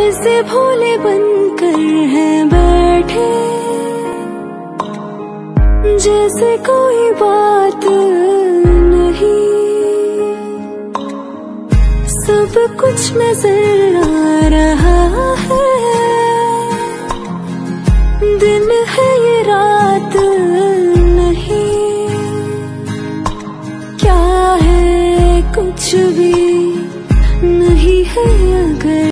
ऐसे भोले बनकर हैं बैठे, जैसे कोई बात नहीं। सब कुछ नजर आ रहा है, दिन है ये रात नहीं। क्या है कुछ भी नहीं है अगर